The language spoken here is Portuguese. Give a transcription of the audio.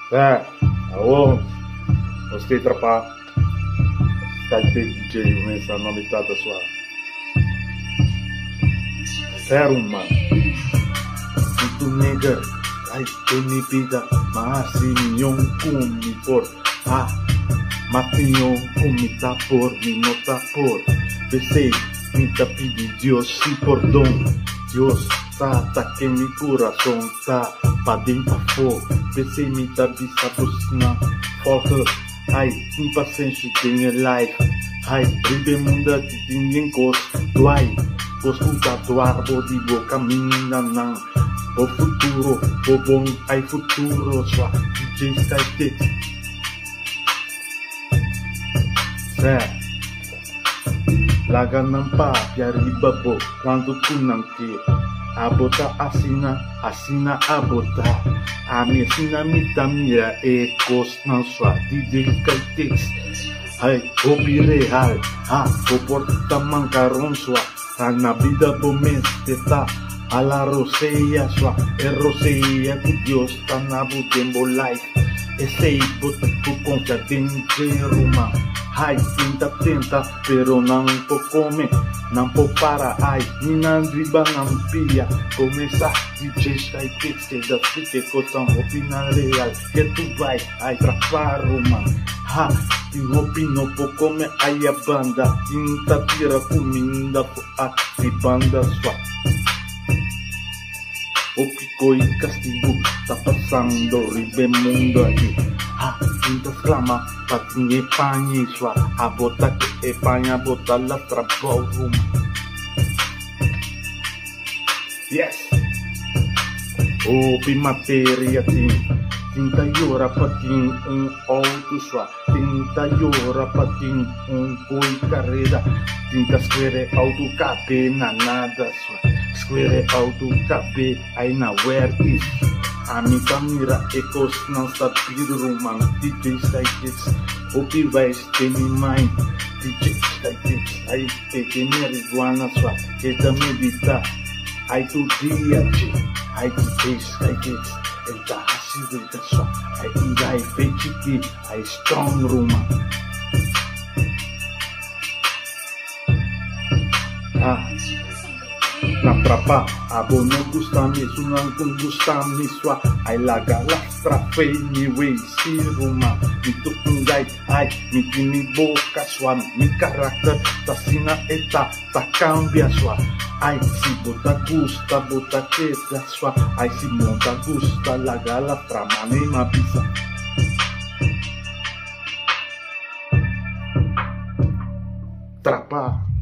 Alô, gostei trapar. Cadê DJ? Começa a novidade da sua. Sério, mano. Sinto nega, ai, que me pida, mas senhor, come por. Matinho, come tá por, me nota por. Pensei, me tá pedi Dios e perdão. Dios tá que mi coração tá pra dentro for. Pensei, me tá bisa busna. Folge, ai, impaciência tem a life. Ai, ribe munda que tinha gosto. Doai, gosto da doar, o digo caminha não. O futuro, o bom, ai futuro, sua DJ Skytech. Laga nampa, piariba bo, quando tu não quer. Abota assina abota. A minha assina me dá minha ecos não sua DJ Skytech. Ai, obi real, o porta mancaron sua. Na vida bomeste tá. A la roseia sua, é roseia que Deus tá na tempo life. Esse bote com confiança ruma. Ai, tenta, pero não po come, não po para. Ai, não driba, não pia. Começa DJ Skytech, se da fique coisa opina real. Que tu vai, ai, trapar ruma. Ti opino po come ai a banda. Tinta tira comida po a ti banda sua. O pico e castigo tá passando, ribe mundo aqui. Tinta clama, patinha e panha sua. A bota que é panha, bota lá trabalho. Yes! O matéria tem. Tinta llora patin auto sua. Tinta llora patin coi carreira. Tinta square auto cabe na nada sua. Square auto cabe aí na where is. A minha camera ecos não está piro man. DJ Skytech, o que vai ter me mind. DJ Skytech, aí tem marihuana sua. Que também vida, aí tu dia, aí DJ Skytech, ele tá assim da sua. Aí vai feito que aí strong ruma. Na trapa, abo não gusta mesmo, não gusta mesmo. Ai laga lastra fei me way si ruma. Me tupungai, ai me boca sua, me caráter tá sina eta, tá cambia sua. Ai se bota gusta, bota que da sua. Ai se monta gusta, laga lastra mane ma bisa. Trapa.